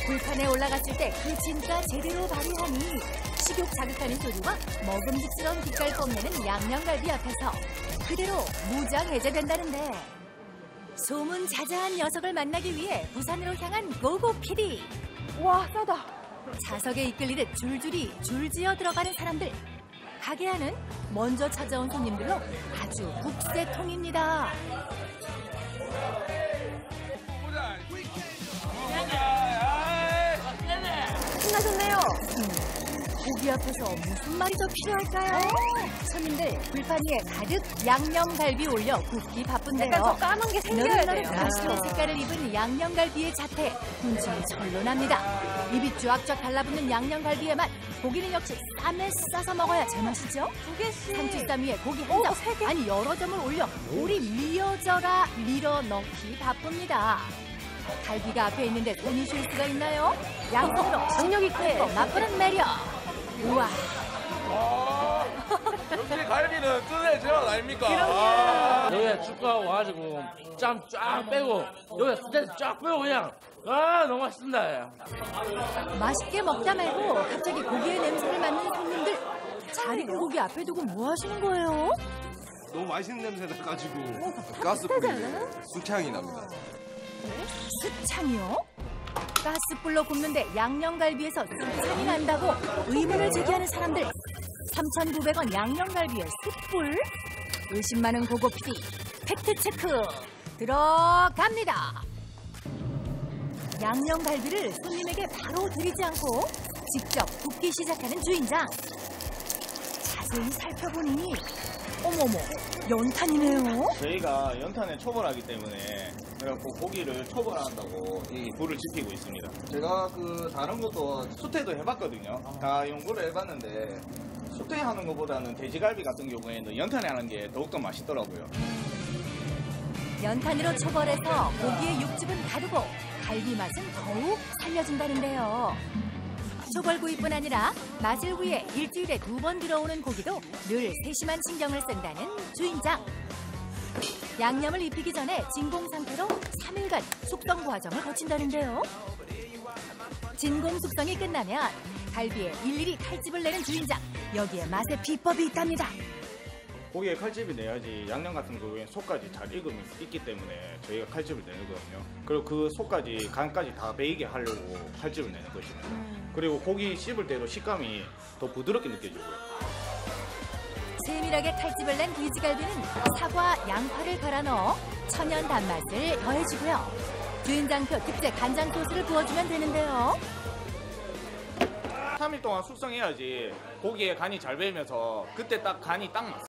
불판에 올라갔을 때 그 진가 제대로 발휘하니 식욕 자극하는 소리와 먹음직스러운 빛깔 뽐내는 양념갈비 앞에서 그대로 무장 해제된다는데 소문 자자한 녀석을 만나기 위해 부산으로 향한 고고 PD. 와, 싸다. 좌석에 이끌리듯 줄줄이 줄지어 들어가는 사람들. 가게 안은 먼저 찾아온 손님들로 아주 북새통입니다. 신나셨네요. 고기 앞에서 무슨 말이 더 필요할까요? 손님들 불판 위에 가득 양념갈비 올려 굽기 바쁜데요. 약간 저 까만 게 생겨야 너릇너릇 돼요. 맛있는 색깔을 입은 양념갈비의 자태 군침이 절로 납니다. 입이 쫙쫙 달라붙는 양념갈비의 맛. 고기는 역시 쌈에 싸서 먹어야 제맛이죠. 두 개씩. 상추쌈 위에 고기 한 점, 세 개. 아니 여러 점을 올려 우리 밀어져라 밀어 넣기 바쁩니다. 갈비가 앞에 있는데 손이 쉴 수가 있나요? 양손으로 강력 있게. 맛보는 매력. 우와. 역시 갈비는 뜯어야 제맛 아닙니까? 여기에 축구하고 와가지고 짬 쫙 빼고 여기에 스테이크 쫙 빼고 그냥 너무 맛있습니다. 맛있게 먹다 말고 갑자기 고기의 냄새를 맡는 손님들. 잘 익은 고기 앞에 두고 뭐 하시는 거예요? 너무 맛있는 냄새 나가지고 가스 뿌리고 수창이 납니다. 수창이요? 가스불로 굽는데 양념갈비에서 수창이 난다고 의문을 제기하는 사람들. 3,900원 양념갈비에 숯불? 의심 많은 고고 PD 팩트체크 들어갑니다. 양념갈비를 손님에게 바로 드리지 않고 직접 굽기 시작하는 주인장. 자세히 살펴보니 어머머 연탄이네요. 저희가 연탄에 초벌하기 때문에 그래갖고 고기를 초벌한다고 이 불을 지피고 있습니다. 제가 다른 것도 수태도 해봤거든요. 다 연구를 해봤는데 수태 하는 것보다는 돼지갈비 같은 경우에는 연탄에 하는 게 더욱더 맛있더라고요. 연탄으로 초벌해서 고기의 육즙은 다르고 갈비 맛은 더욱 살려준다는데요. 초벌구이뿐 아니라 맛을 위해 일주일에 2번 들어오는 고기도 늘 세심한 신경을 쓴다는 주인장. 양념을 입히기 전에 진공 상태로 3일간 숙성 과정을 거친다는데요. 진공 숙성이 끝나면 갈비에 일일이 칼집을 내는 주인장. 여기에 맛의 비법이 있답니다. 고기에 칼집을 내야지 양념 같은 경우에 속까지 잘 익기 때문에 저희가 칼집을 내거든요. 그리고 그 속까지 간까지 다 배이게 하려고 칼집을 내는 것입니다. 그리고 고기 씹을 때도 식감이 더 부드럽게 느껴지고요. 세밀하게 칼집을 낸 돼지갈비는 사과, 양파를 갈아 넣어 천연 단맛을 더해주고요. 주인장표 특제 간장 소스를 부어주면 되는데요. 3일 동안 숙성해야지 고기에 간이 잘 배이면서 그때 딱 간이 딱 맞습니다.